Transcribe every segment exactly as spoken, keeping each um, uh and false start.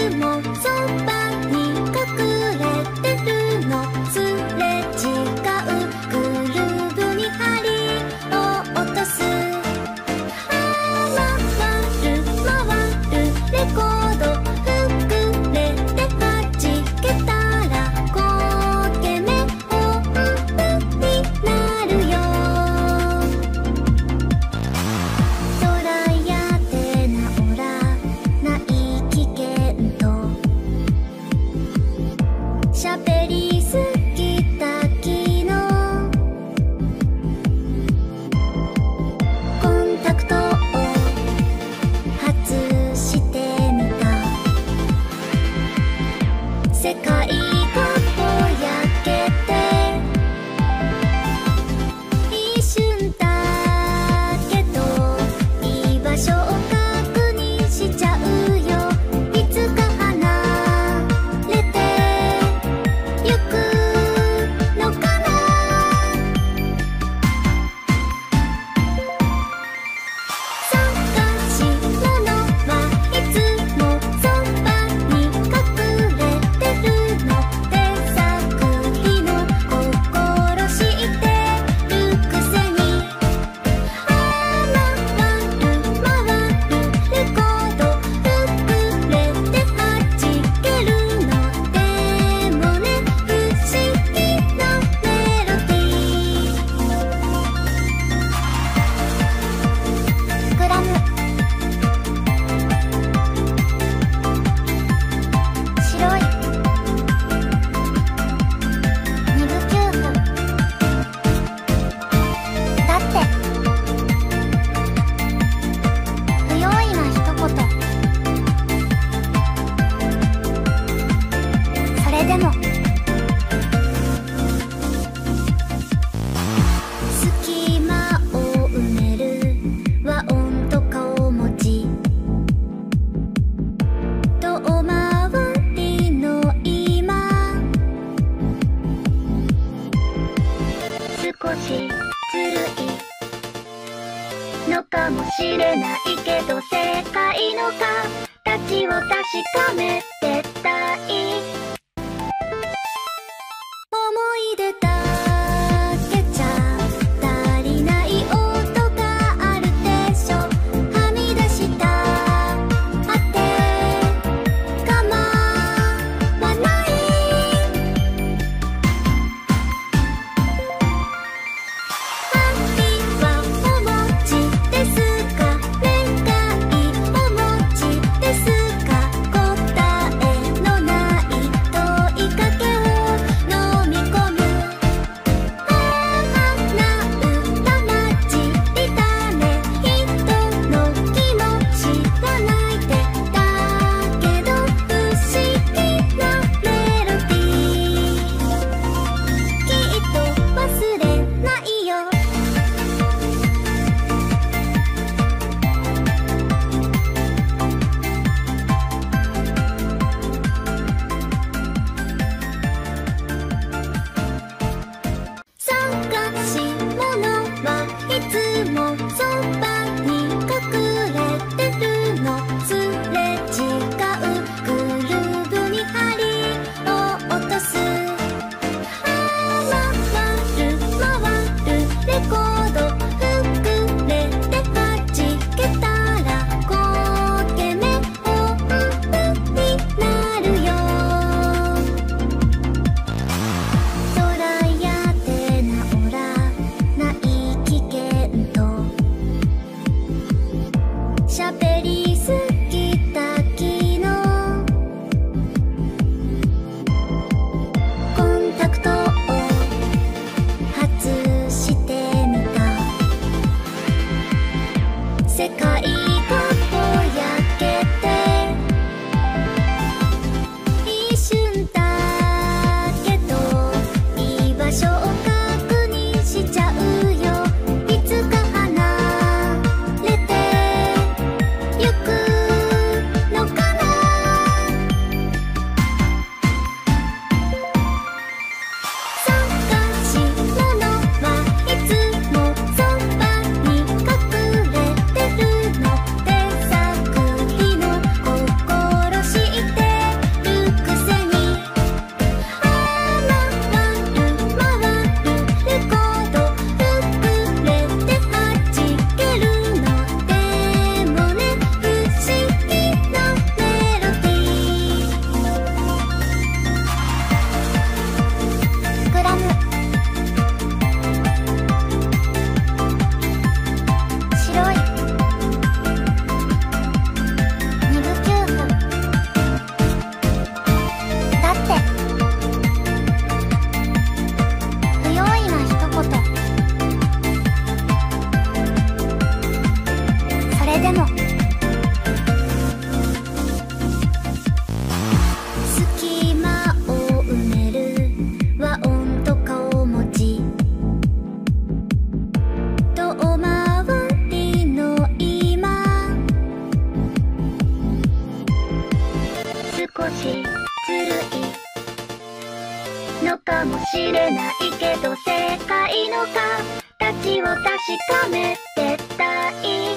かもしれないけど世界の形を確かめてたい。思い出だけじゃ足りない音があるでしょ。はみ出した果て構わない。ハッピーはお餅ですか、願いお餅ですか、答えのない問いかけを飲み込む。花歌混じりだね、人の気持ちが泣いてだけど不思議なメロディー、きっと忘れないよ。探し物はいつもそばに隠れてるの。すれ違うグルーヴに針を落とす。回る回るレコード膨れて弾けたら焦げ目本になるよ。トライやって直らない危険と喋りすぎた昨日。コンタクトを外してみた。世界がぼやけて一瞬だけど居場所を確認しちゃうよ。いつか離れてゆくずるいのかもしれないけど、世界の形を確かめてたい。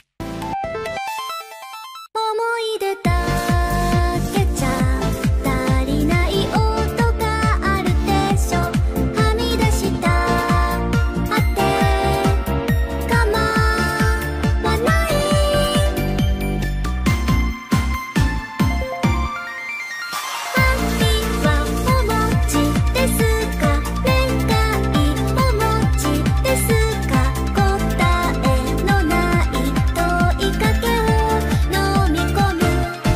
思い出だけじゃ足りない音があるでしょ。はみ出した果て構わない。ハッピーはお餅ですか、願いお餅ですか、答えのない問いかけを飲み込む。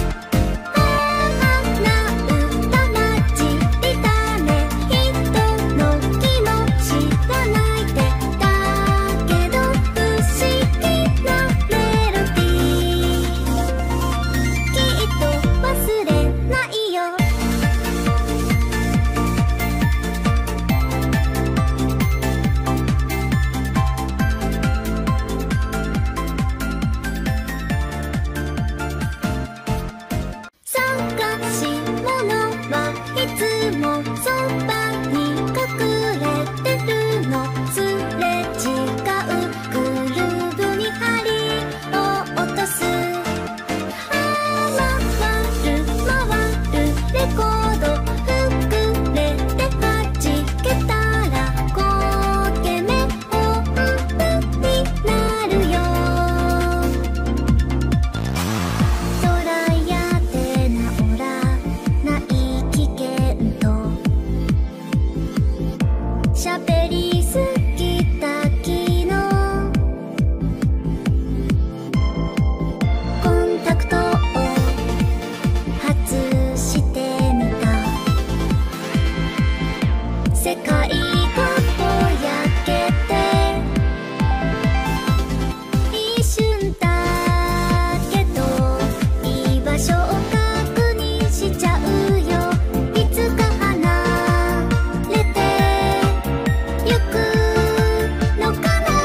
ああな歌混じりだね、人の気持ちが泣いてたけど、不思議なメロディー、きっと忘れないよ。探し物はいつもそばに隠れてるの。すれ違うグルーヴに針を落とす。あ回る回るレコード、膨れて弾けたら焦げ目音符になるよ。トライやって治らない危険と、喋りすぎた昨日、コンタクトを外してみた。世界がぼやけて一瞬だけど、居場所を確認しちゃうよ。いつか離れてゆくのかな。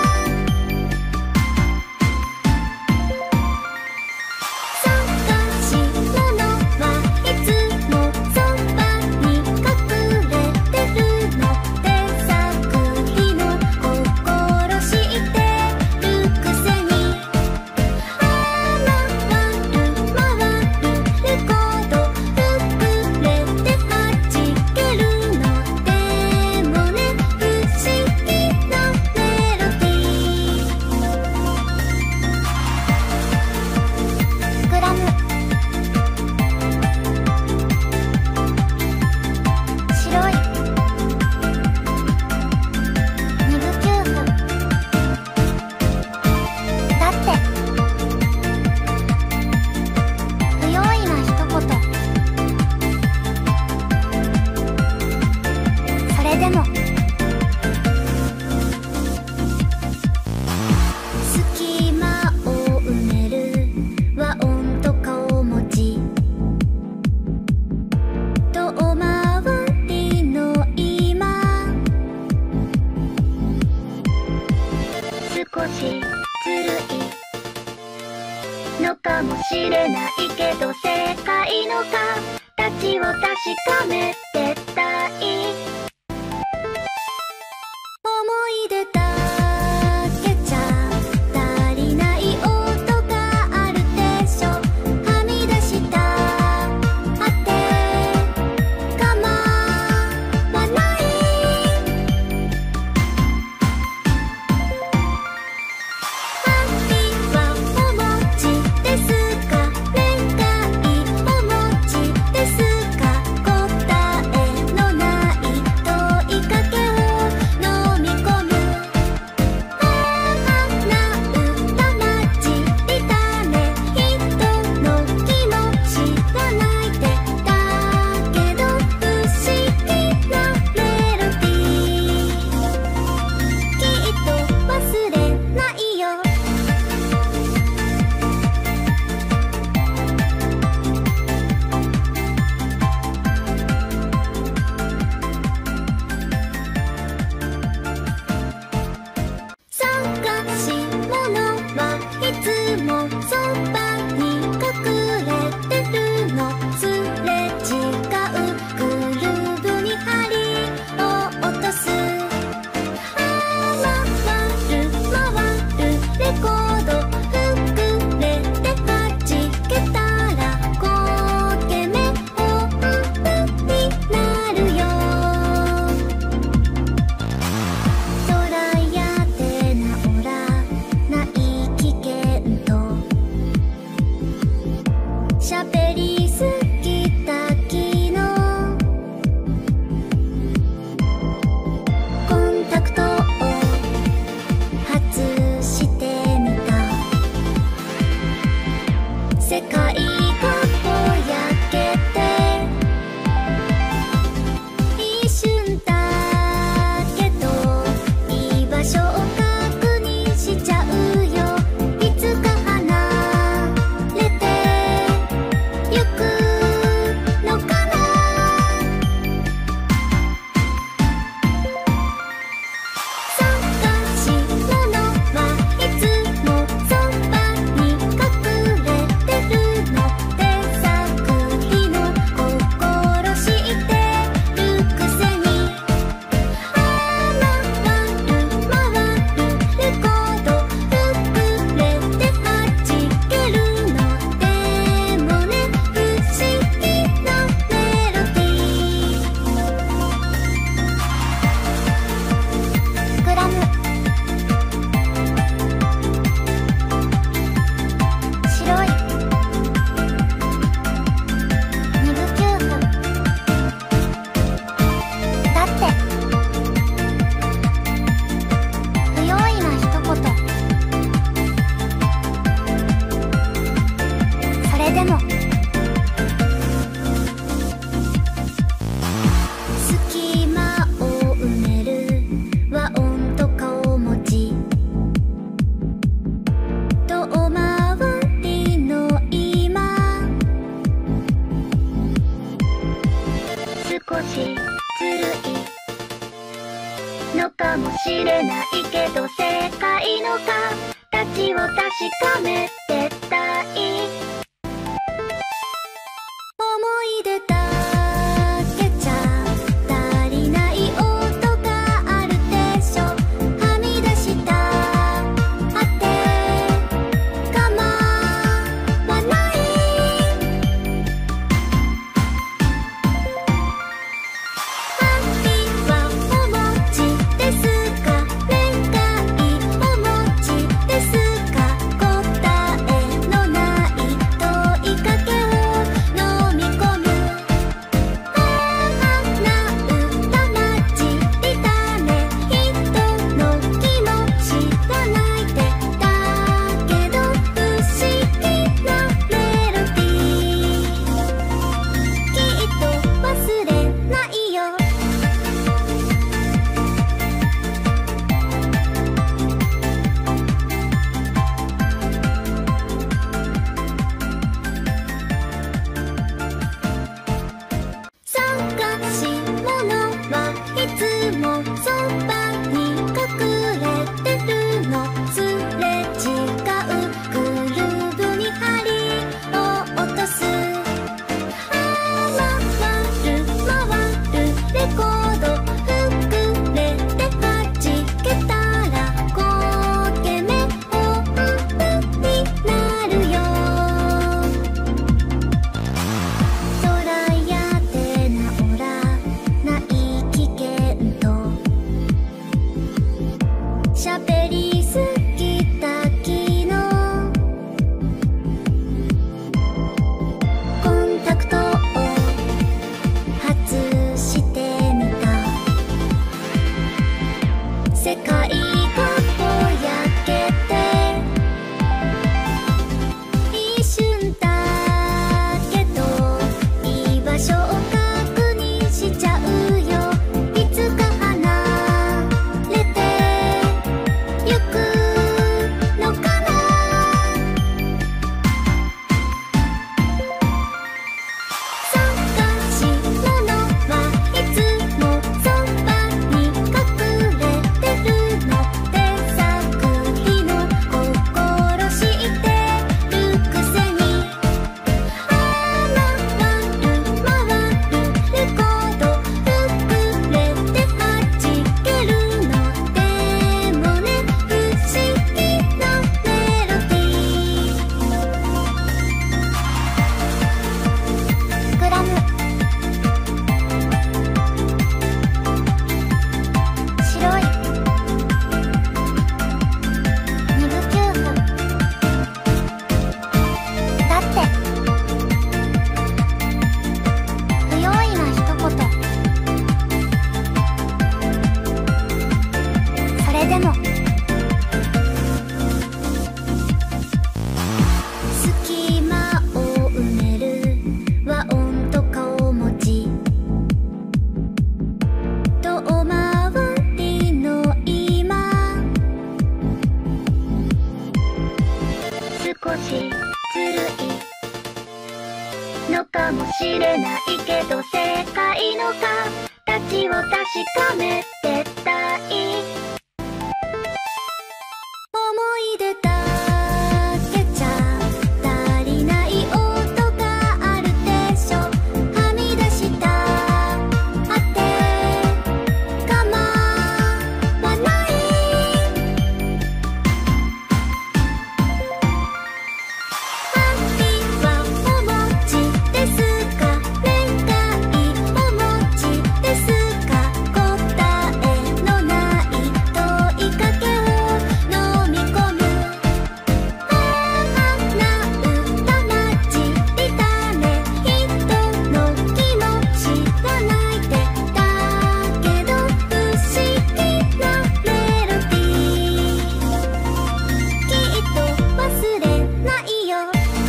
探し物はいつもそばに隠れてるの。手探りの心知ってるくせに。あ回る回るレコード、膨れて弾けるの。でもね、不思議なメロディー。グラム白いにぶきゅうふんだって不用意な一言。それでも隙間を埋める和音と顔文字遠回りの今、少しずるいのかもしれないけど、世界の形を確かめてたい。思い出だけじゃ足りない音があるでしょ。はみ出した果て構わない。ハッピーはお餅ですか、願いお餅ですか、答世界がぼやけて一瞬だけど居場所を確認しちゃうよ。いつか離れてゆくのかな。探し物はいつもそばに隠れてるしれないけど正解の形を確かめてたい。思い出だけじゃ足りない音があるでしょ。はみ出したあてかまわない。ハッピーはお餅ですか、恋愛お餅ですか、答えのない問いかけを飲み込む。ああな歌混じりだね、人の気持ちが泣いてたけど不思議なメロディー、きっと忘れないよ。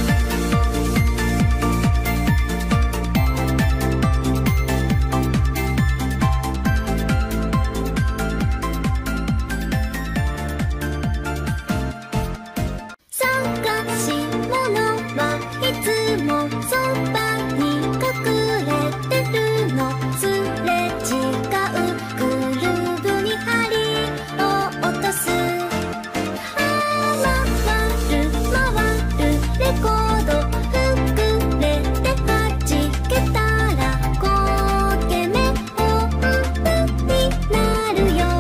探し物はいつもそばに隠れてるの。すれ違うグルーヴに針を落とす。あ回る回るレコード膨れて弾けたら焦げ目音符になるよ。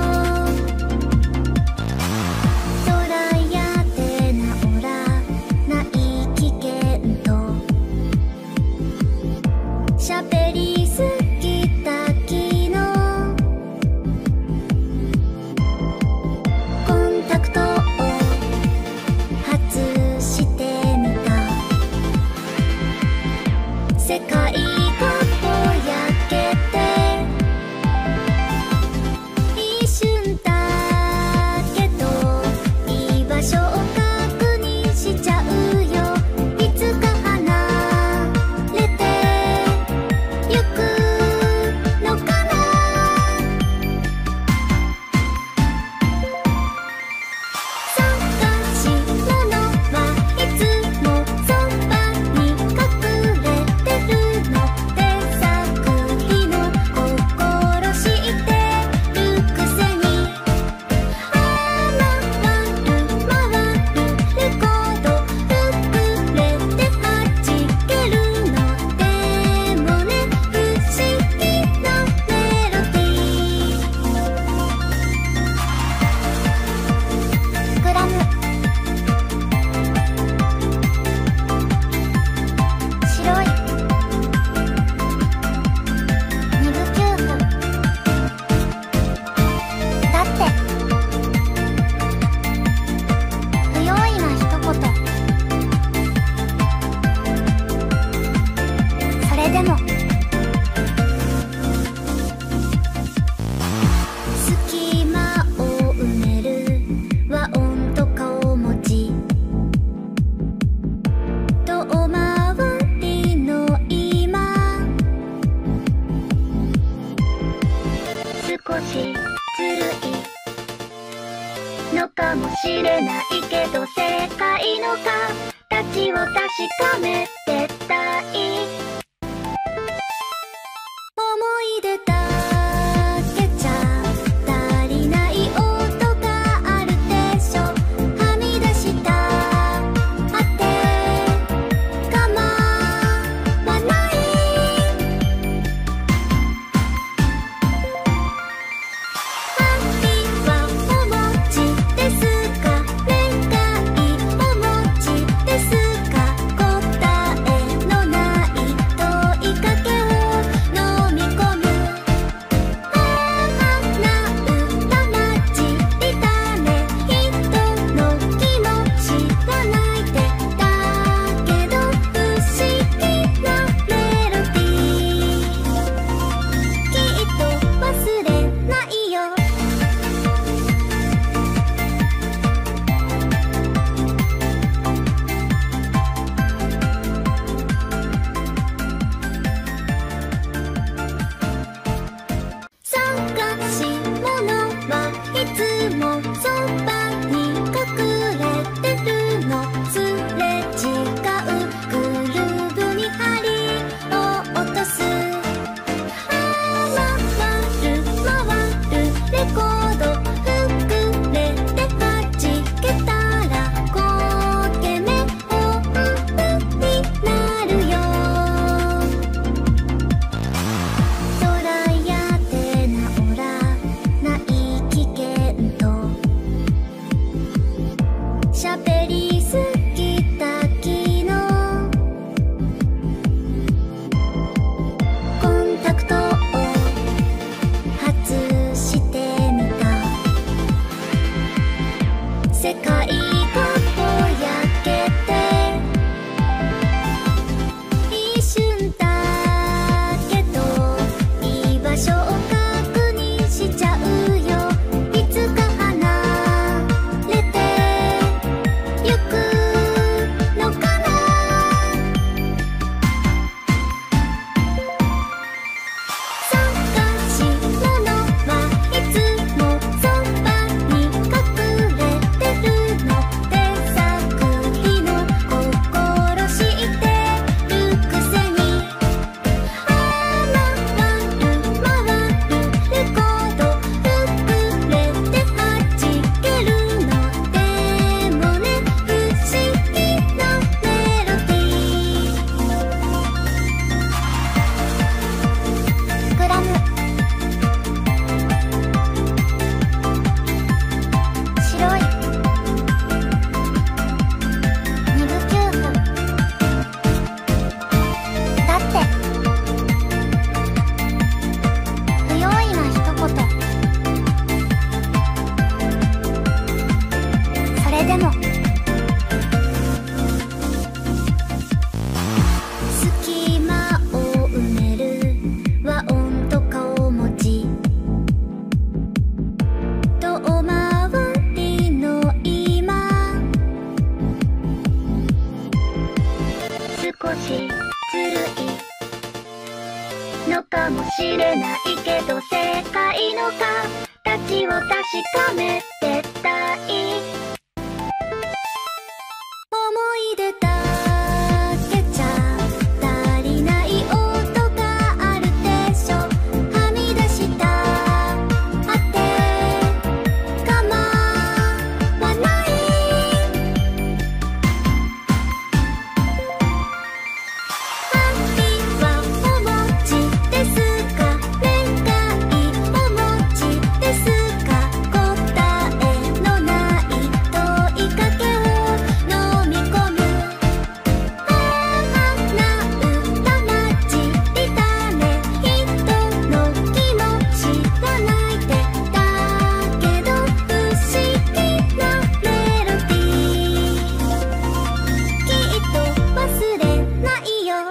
ドライヤーで治らない危険と喋りすぎた昨日、コンタクトを外してみた。世界がぼやけて一瞬だけど居場所を確認しちゃうよ。いつか離れてゆくのかな。探し物はいつもそばに隠れてるの。手探りの心知ってるくせに。あ回る回るレコード膨れて弾けるの。でもね不思議なメロディー。グラム白いにぶきゅうふんだって不用意な一言。それでも隙間を埋める和音と顔文字、遠回りの今、少しずるいのかもしれないけど正解の形を確かめてたい。思い出だけじゃ足りない音があるでしょ。はみ出したあてかまわない。ハッピーはお餅ですか、恋愛お餅ですか、答しずるいのかもしれないけど、世界の形を確かめてたい。思い出だけじゃ足りない音があるでしょ。はみ出したあて構わない。ハッピーはお餅ですか、願いお餅ですか、答えのない問いかけを飲み込む。ああな歌混じりだね、人の気持ちが泣いてたけど、不思議なメロディー、きっと忘れないよ。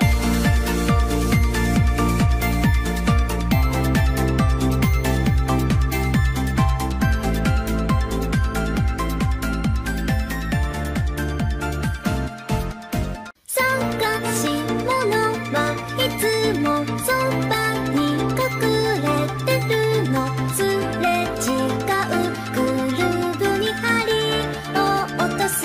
探し物はいつもそばに隠れてるの。すれ違うグルーヴに針を落とす。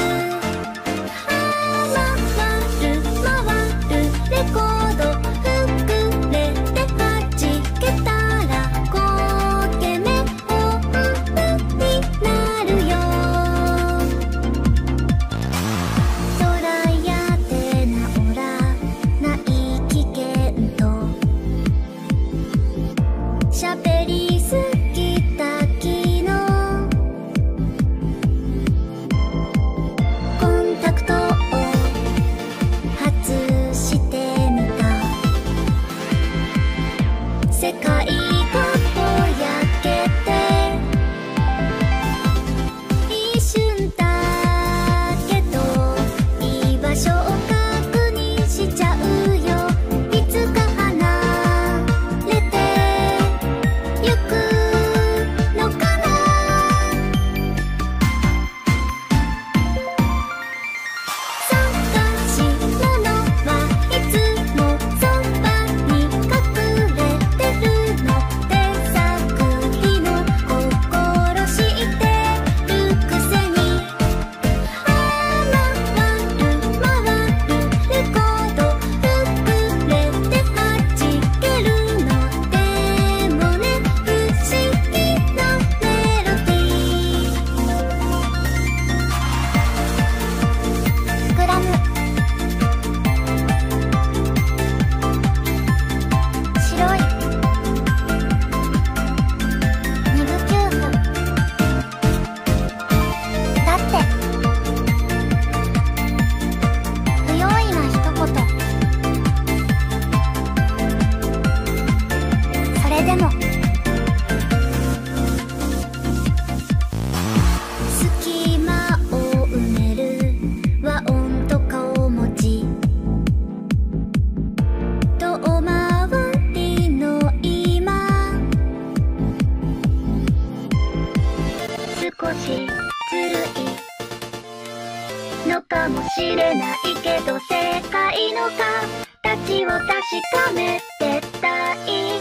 あ回る回るレコード膨れて弾けたら焦げ目音符になるよ。トライやって治らない危険と喋りすぎた昨日、コンタクトを外してみた。世界がぼやけて一瞬だけど居場所を確認しちゃうよ。いつか離れてゆくのかな。探し物はいつもそばに隠れてるの。手探りの心知ってるくせに。あ回る回るレコード膨れて弾けるの。でもね、不思議なメロディー。グラム白いにぶきゅうふんだって不用意な一言。それでも隙間を埋める和音と顔文字遠回りの今、少しずるいのかもしれないけど、世界の形を確かめてたい。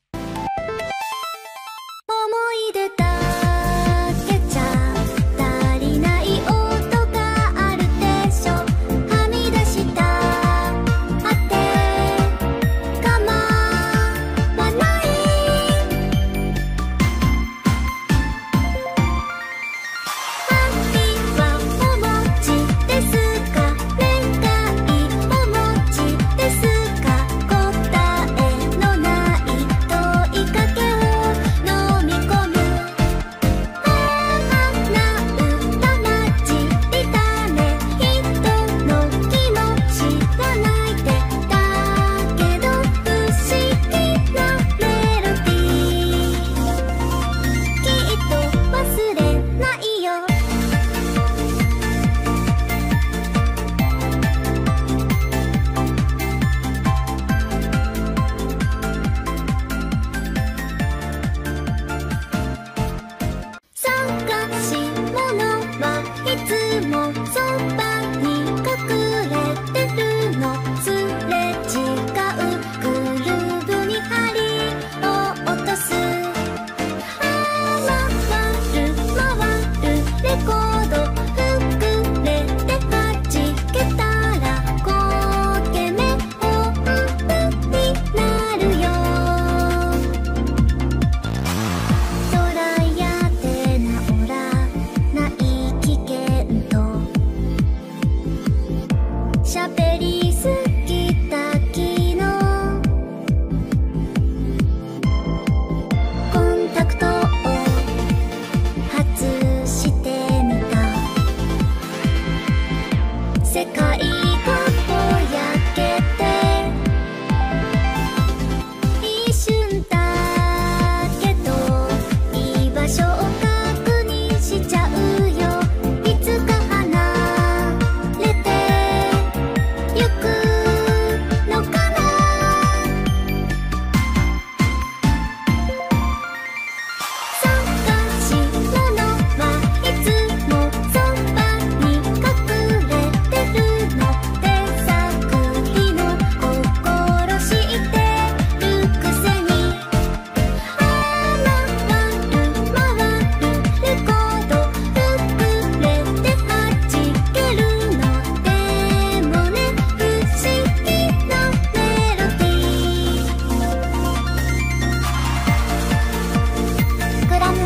思い出だけじゃ足りない音があるでしょ。はみ出したあて構わない。ハッピーはお餅ですか、願いお餅ですか、答りすぎた昨日コンタクトを外してみた世界がぼやけて一瞬だけど居場所を確認しちゃうよいつか離れてゆくのかな探し物はいつもそばに隠れてるの手探りの心してるくせに回る回るレコード膨れて弾けるのでもね不思議なメロディースクラム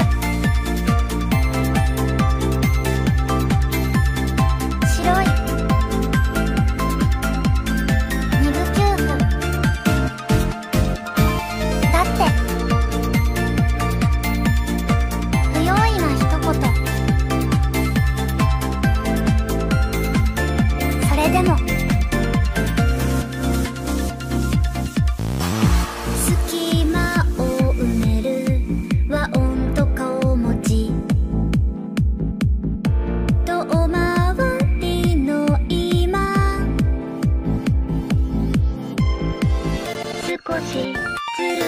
白いにぶきゅうふんだって不用意な一言それでも隙間を埋める和音と顔文字遠回りの今少しずる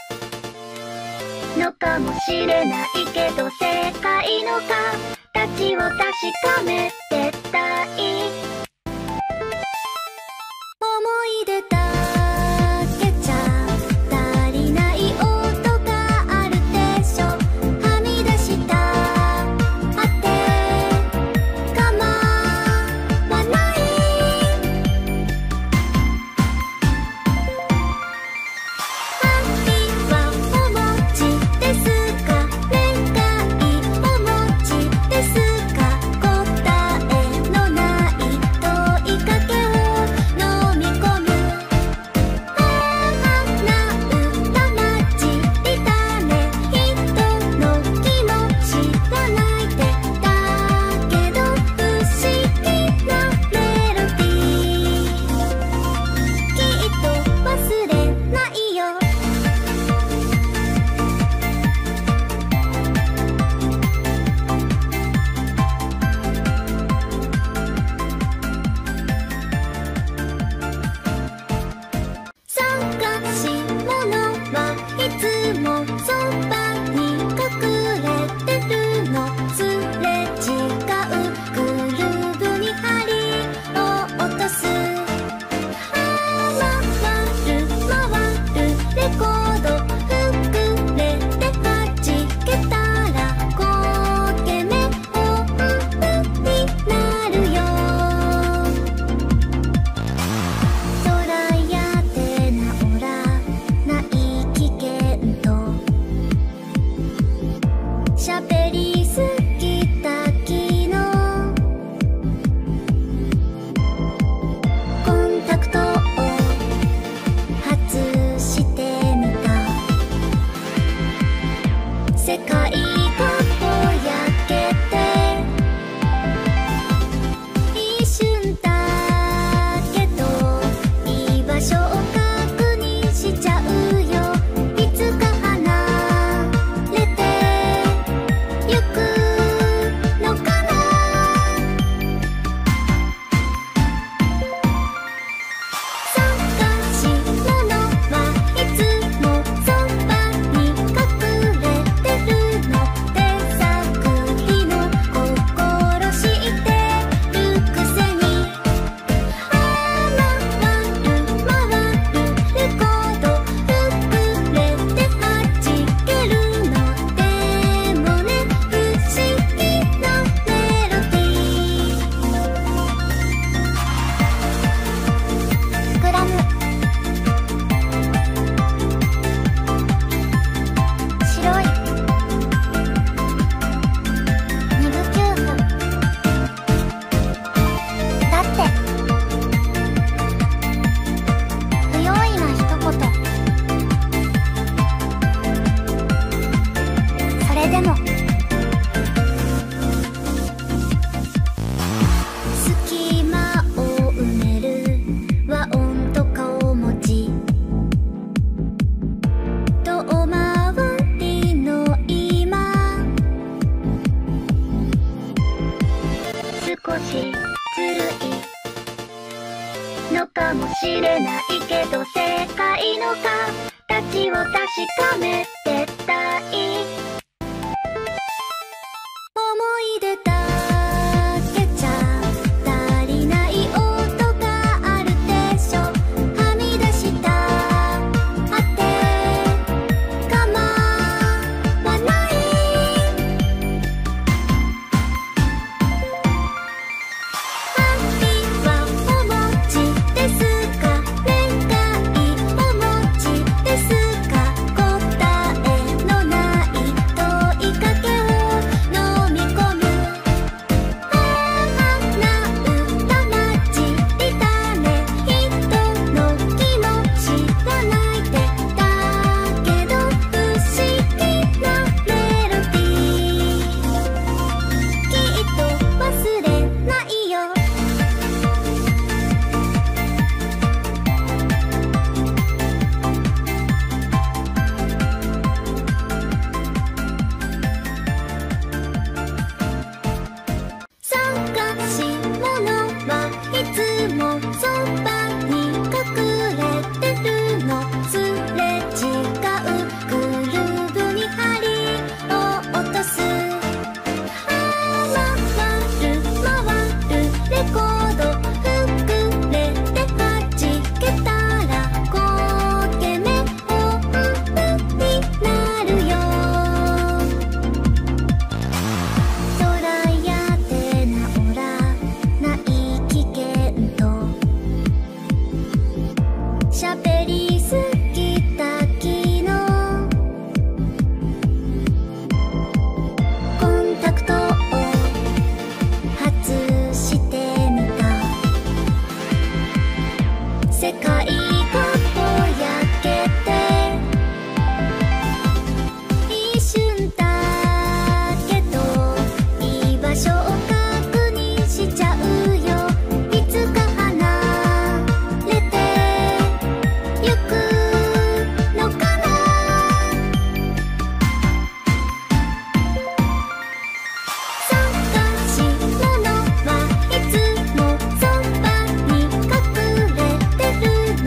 いのかもしれないけど世界の形を確かめてたい思い出だけじゃ足りない音があるでしょはみ出したあて構わないハッピーはお持ちですか願いお持ちですか答えのかもしれないけど、世界の形を確かめてたい。思い出だけじゃ足りない音があるでしょ。はみ出した果て構わない。ハッピーはお餅ですか、恋愛お餅ですか、答えのない問いかけを飲み込む。花歌混じりだね、人の気持ちが泣いてたけど、不思議なメロディー、きっと忘れないよ。探し物はいつもそばに隠れてるの。すれ違うグルーヴに針を落とす。回る回るレコード、膨れて弾けたら焦げ目音符になるよ。トライやって治らない危険と、喋りすぎた昨日、コンタクトを外してみた。世界がぼやけて一瞬だけど、居場所を確認しちゃうよ。いつか離れてゆくのかな。探し物はいつもそばに隠れてる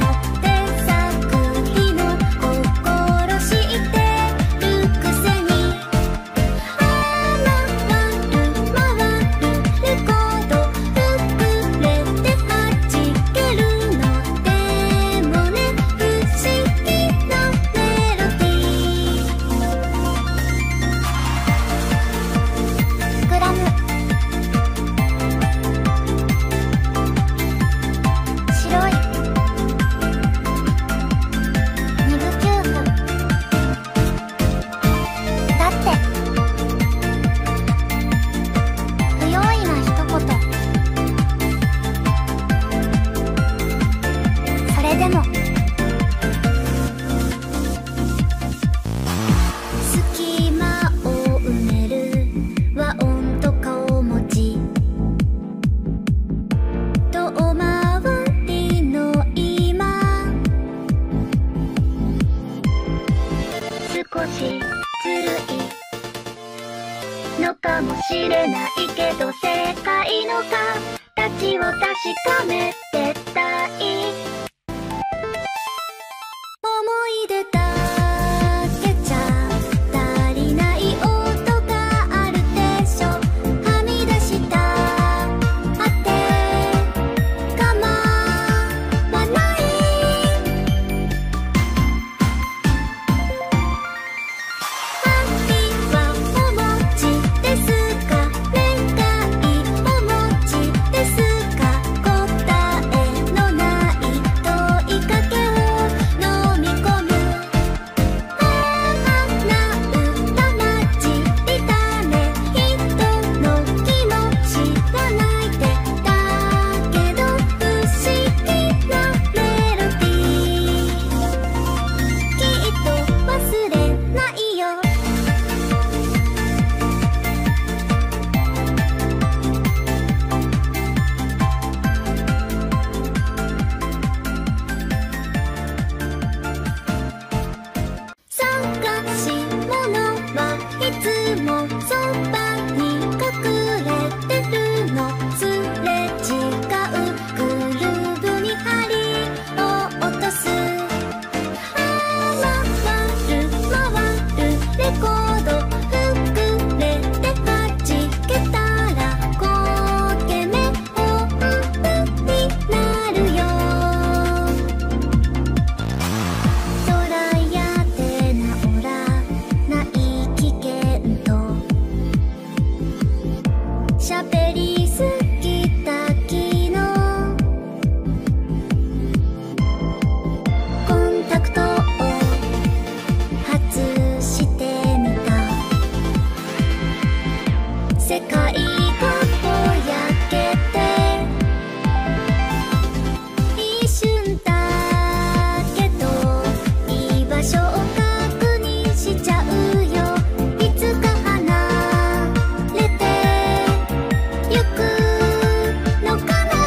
瞬だけど居場所を確認しちゃうよ。いつか離れてゆくのかな。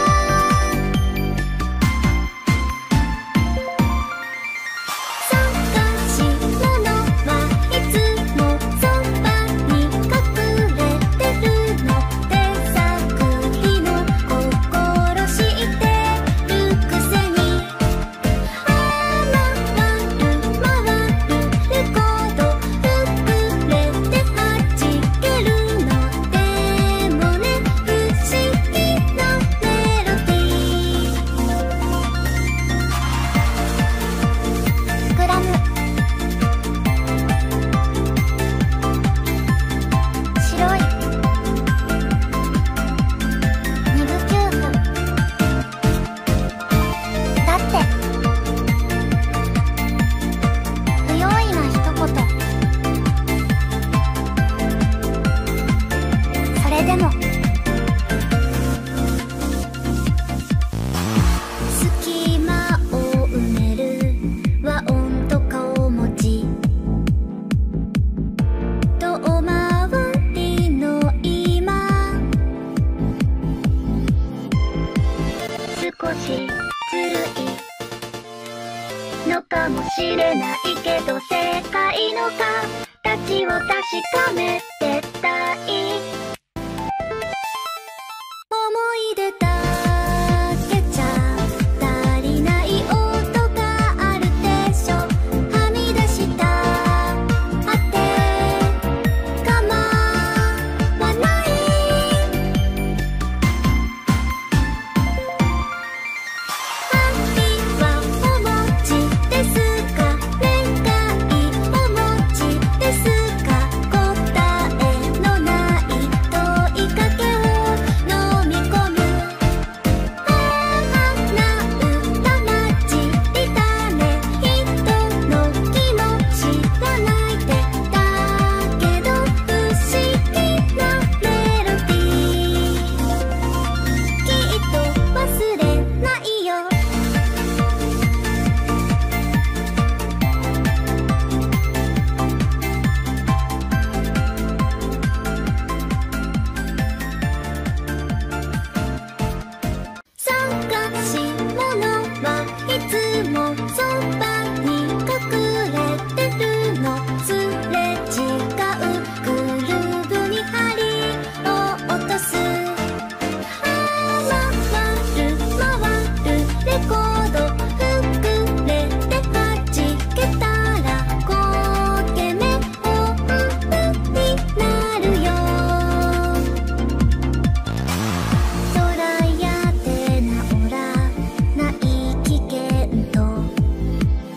探し物はいつもそばに隠れてるの。手探りの心知ってるくせに回る回るレコード膨れて弾けるの。でもね不思議なメロディー。グラム白いにぶきゅうふんだって不用意な一言。それでも隙間を埋める和音と顔文字。遠回りの今少しずるいのかもしれないけど世界の形を確かめてたい。思い出だけじゃ足りない音があるでしょ。はみ出した果て構わない。愛はお餅ですか、願いお餅ですか。答えのない問いかけを飲み込む。花歌混じりだね。人の気持ちが泣いてたけど不思議なメロディー。きっと忘れないよ。探し物はいつもそばに隠れてるの。すれ違うグルーヴに針を落とす。回る回るレコード膨れて弾けたら焦げ目音符になるよ。空やで治らない危険と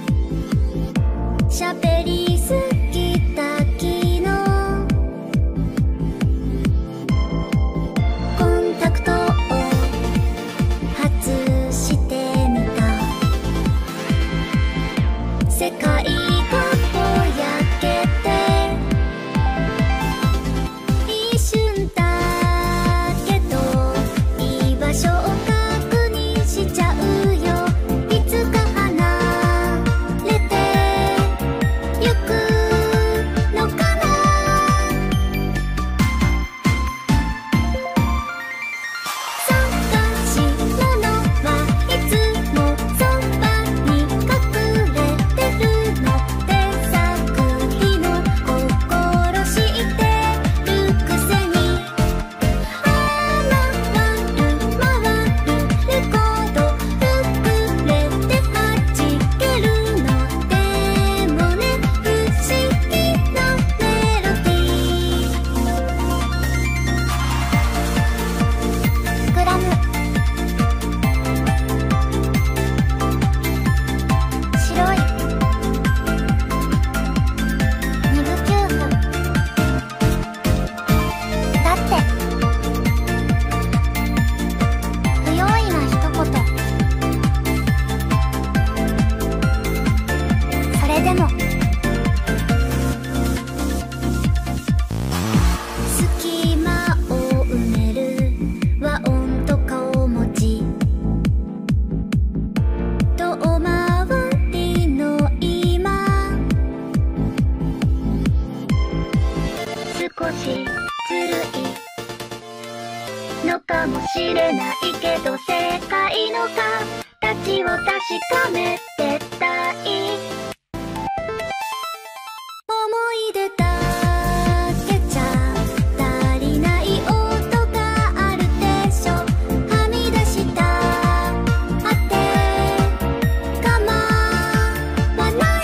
しれないけど世界の形を確かめてたい。思い出だけじゃ足りない音があるでしょ。はみ出した果て構わない。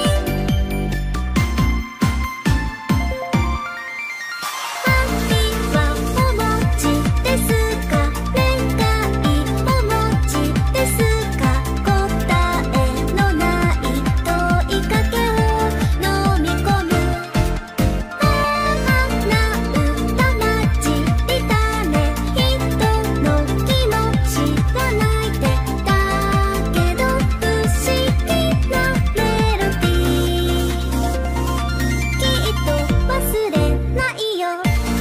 ハッピーはお餅ですか、恋愛お餅ですか、答えのない問いかけを飲み込む。ああな歌混じりだね、人の気持ちが泣いてたけど不思議なメロディー、きっと忘れないよ。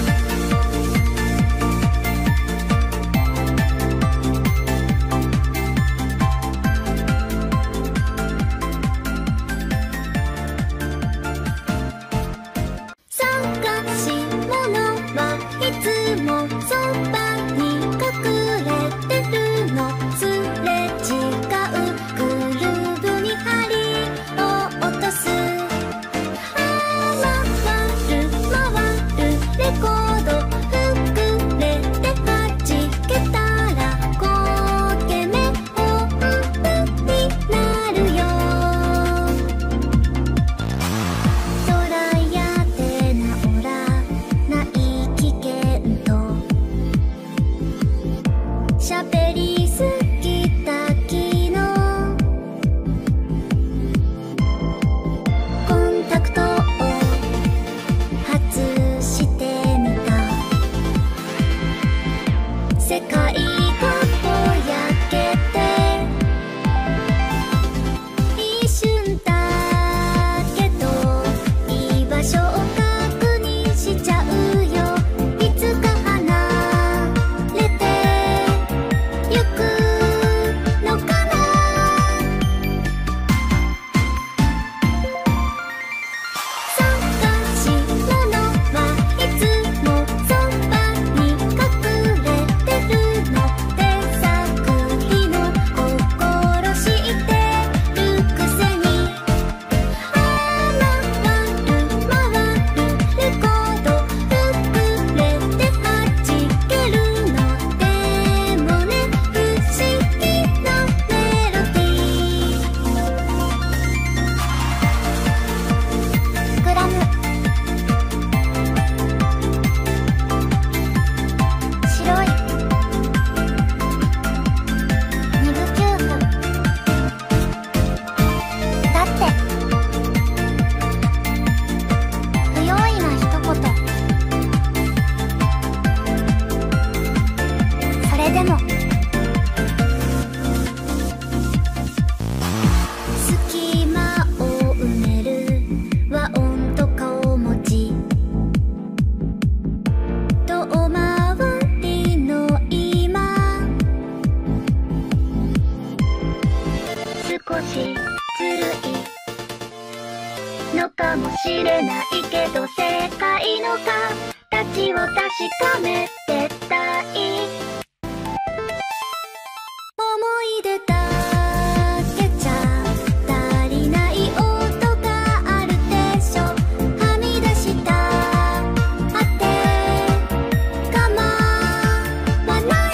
探し物はいつもそばに隠れてるの。すれ違うグルーヴに針を落とす。あ回る回るレコード膨れて弾けたら焦げ目音符になるよ。ドライヤーで治らない危険と喋りすぎた昨日、コンタクトを外してみた。世界がぼやけて一瞬だけど居場所を確認しちゃうよ。いつか離れてゆくのかな。探し物はいつもそばに隠れてるの。手探りの心知ってるくせに。あ回る回るレコード膨れて弾けるの。でもね不思議なメロディー。グラム白いにぶきゅうふんだって不用意な一言。それでも隙間を埋める和音と顔文字遠回りの今、少しずるいのかもしれないけど世界の形を確かめてたい。思い出だけじゃ足りない音があるでしょ。はみ出した果て構わない。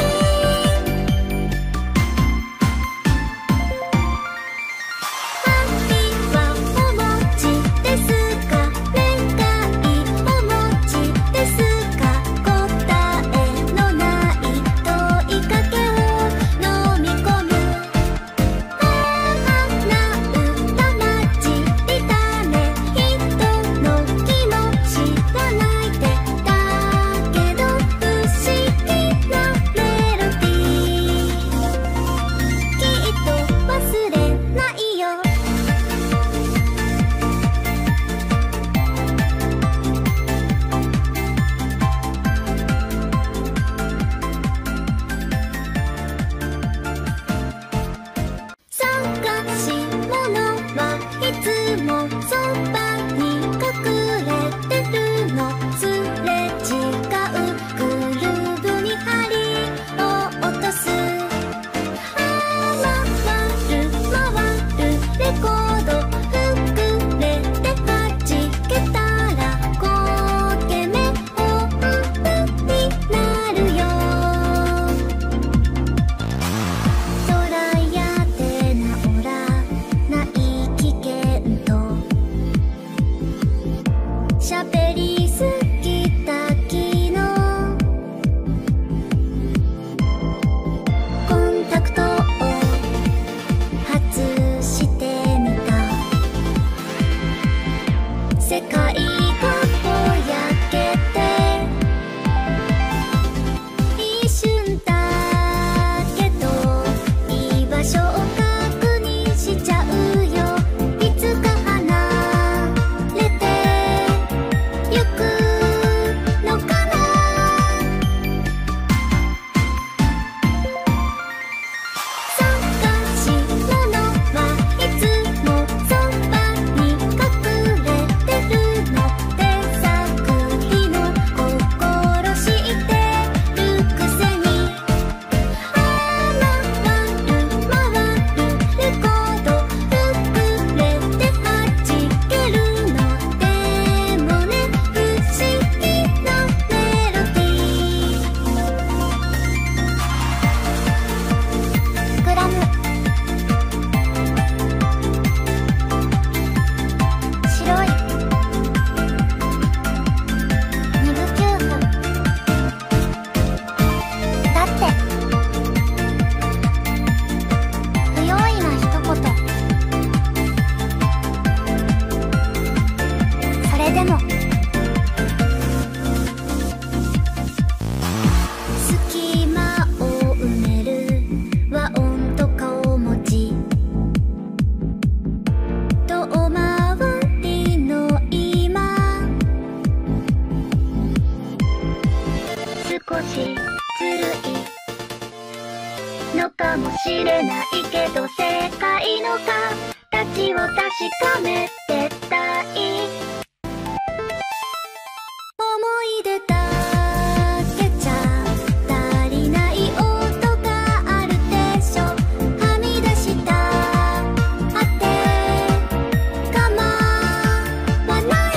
ハッピーはお餅ですか、恋愛お餅ですか、答えのない問いかけを飲み込む。ああな歌混じりだね、人の気持ちが泣いてたけど不思議なメロディー、きっと忘れないよ。探し物はいつもそばに隠れてるの。すれ違うグルーヴに針ちを確かめてたい。思い出だけじゃ足りない音があるでしょ。はみ出した果て構わない。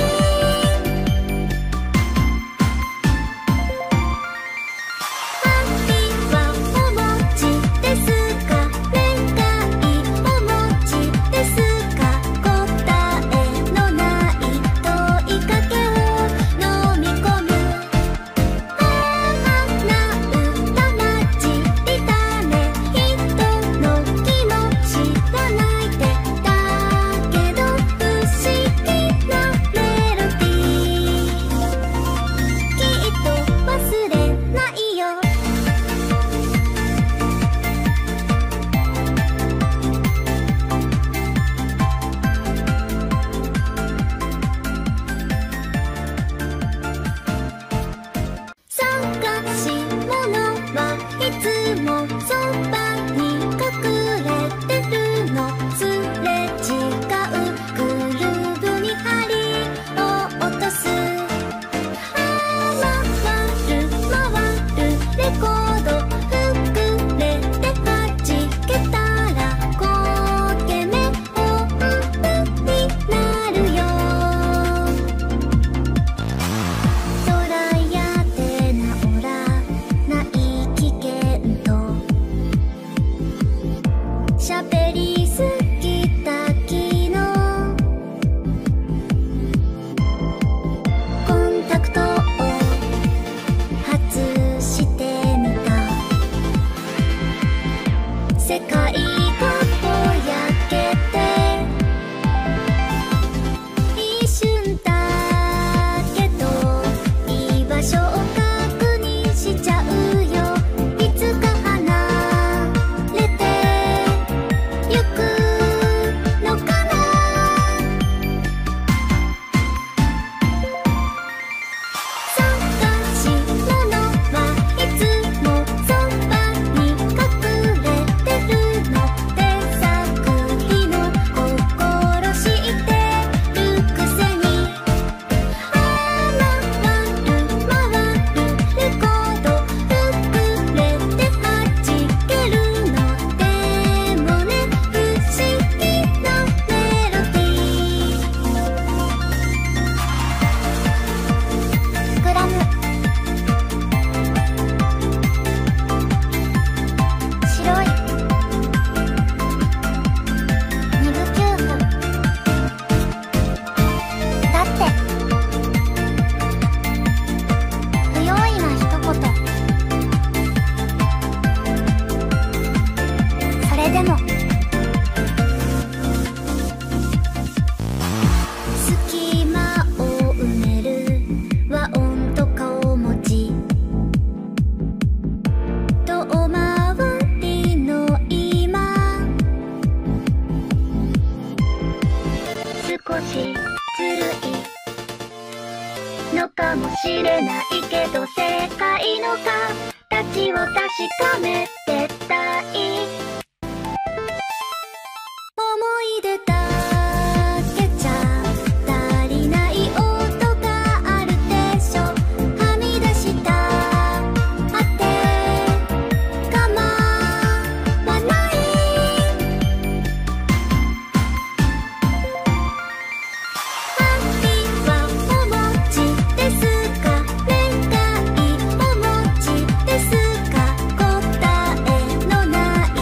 ハッピーはお餅ですか、恋愛お餅ですか、答えのない問いかけを飲み込む。ああな歌混じりだね、人の気持ちが泣いてたけど不思議なメロディー、きっと忘れないよ。探し物はいつもそばに隠れてるの。すれ違うグルーヴに針を落とす。あ回る回るレコード膨れて弾けたら焦げ目音符になるよ。トライやって治らない危険と喋りすぎた昨日、コンタクトを外してみた。世界がぼやけて一瞬だけど居場所を確認しちゃうよ。いつか離れてゆくのかな。探し物はいつもそばに隠れてるの。手探りの心知ってるくせに。あ回る回るレコード膨れて弾けるの。でもね不思議なメロディー。グラム白いにぶきゅうふんだって不用意な一言。それでも隙間を埋める和音と顔文字遠回りの今、少しずるいのかもしれないけど世界の形を確かめてたい。思い出だけじゃ足りない音があるでしょ。はみ出した果て構わない。ハッピーはお餅ですか、恋愛お餅ですか、答えのない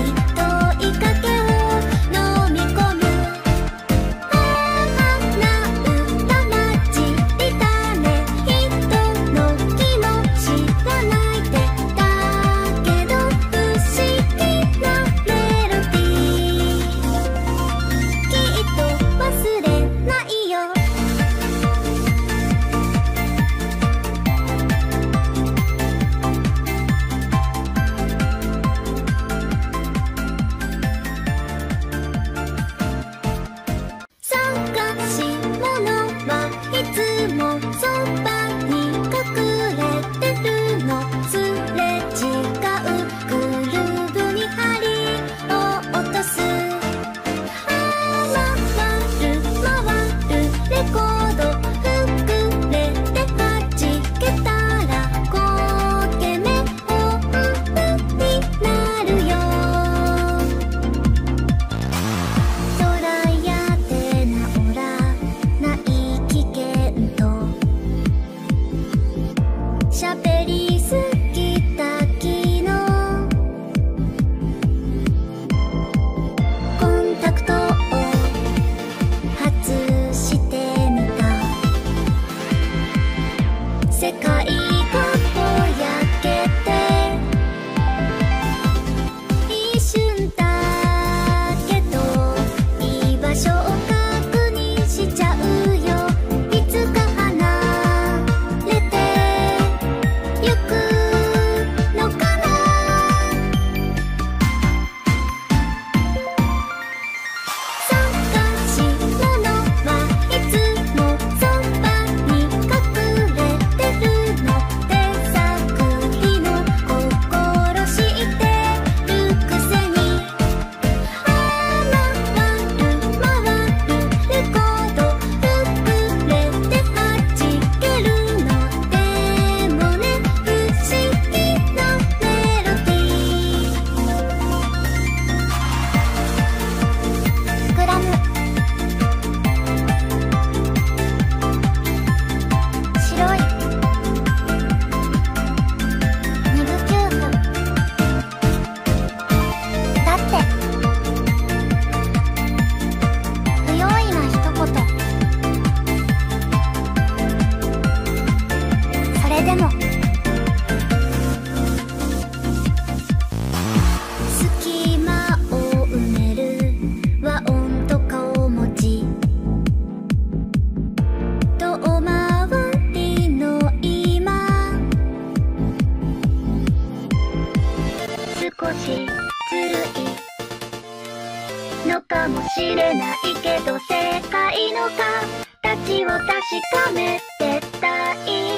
かもしれないけど正解の形を確かめてたい。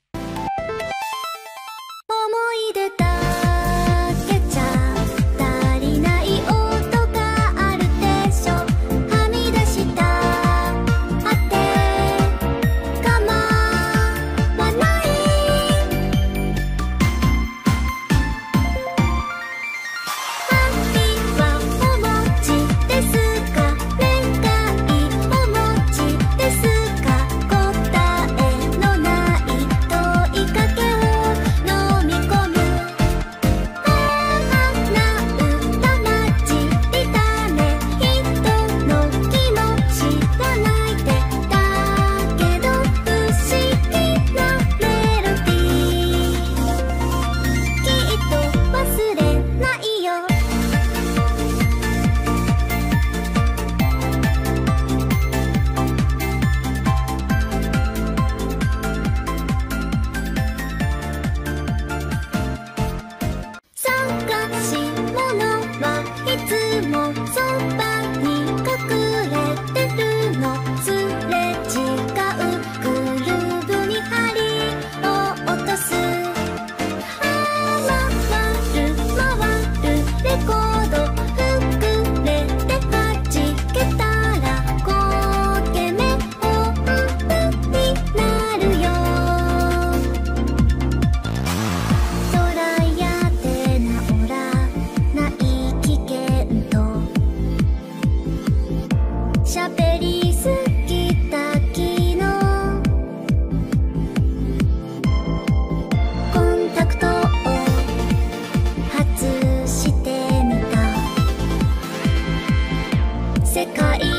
思い出だけじゃ足りない音があるでしょ。はみ出した果て構わない。ハッピーはお餅ですか、恋愛お餅ですか、答えのない問いかけを飲み込む。ああな歌混じりだね、人の気持ちが泣いてたけど不思議なメロディー、きっと忘れないよ。探し物はいつもそばに隠れてるの。すれ違うグルーヴに針を落とす。あ回る回るレコード膨れて弾けたら焦げ目音符になるよ。トライやって治らない危険と喋りすぎた昨日、コンタクトを外してみた。世界